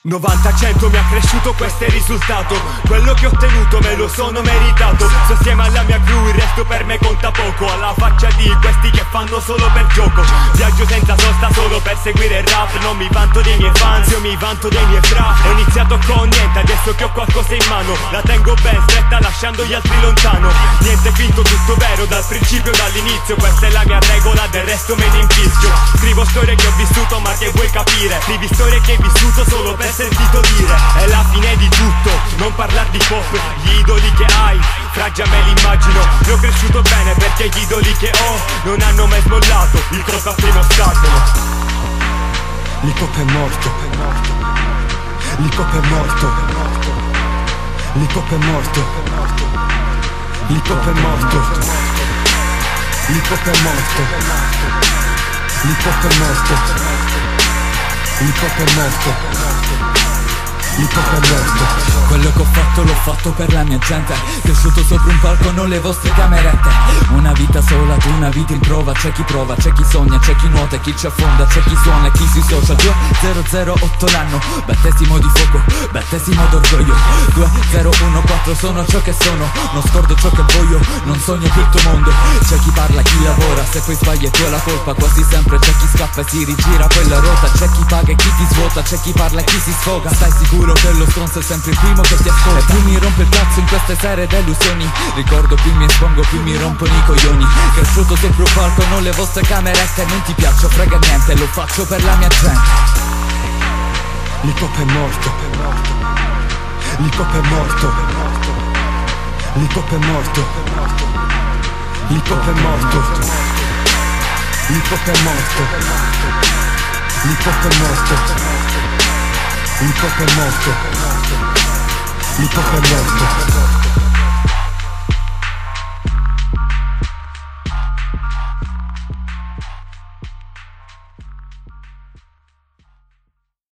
90-100 mi ha cresciuto, questo è il risultato. Quello che ho ottenuto me lo sono meritato. Sto assieme alla mia crew, il resto per me conta poco. Alla faccia di questi che fanno solo per gioco. Viaggio senza sosta solo per seguire il rap. Non mi vanto dei miei fans, io mi vanto dei miei fra. Ho iniziato con niente, adesso che ho qualcosa in mano la tengo ben stretta lasciando gli altri lontano. Niente finto, tutto vero dal principio, dall'inizio. Questa è la mia regola, del resto me ne infischio. Scrivo storie che ho vissuto ma che vuoi capire. Scrivi storie che hai vissuto solo per sentito dire. È la fine di tutto, non parlar di pop. Gli idoli che hai, fra già me li immagino. Io ho cresciuto bene perché gli idoli che ho non hanno mai smollato il cross al primo ostacolo. L'hip hop è morto. L'hip hop è morto. L'hip hop è morto. L'hip hop è morto. L'hip hop è morto. L'hip hop è morto. L'hip hop è morto. L'hip hop è morto. Quello che ho fatto l'ho fatto per la mia gente. Cresciuto sopra un palco, non le vostre camerette. Una vita sola, tu una vita in prova. C'è chi prova, c'è chi sogna, c'è chi nuota, chi ci affonda, c'è chi suona, chi si social. 2008 l'anno, battesimo di fuoco, battesimo d'orgoglio. 2014 sono ciò che sono, non scordo ciò che voglio, non sogno più il tuo mondo. C'è chi parla, chi lavora, se poi sbagli è tua la colpa. Quasi sempre c'è chi scappa e si rigira quella rota. C'è chi paga e chi ti svuota, c'è chi parla e chi si sfoga. Stai sicuro che lo stronzo è sempre il primo che ti ascolta. E più mi rompe il cazzo in queste serie delusioni. Ricordo più mi espongo, più mi rompono i coglioni. Cresciuto sopra un palco, non le vostre camerette. Non ti piaccio, frega niente, lo faccio per la mia gente. L'hip hop è morto. L'hip hop è morto. L'hip hop è morto. L'hip hop è morto. L'hip hop è morto. L'hip hop è morto. L'hip hop è morto. L'hip hop è morto.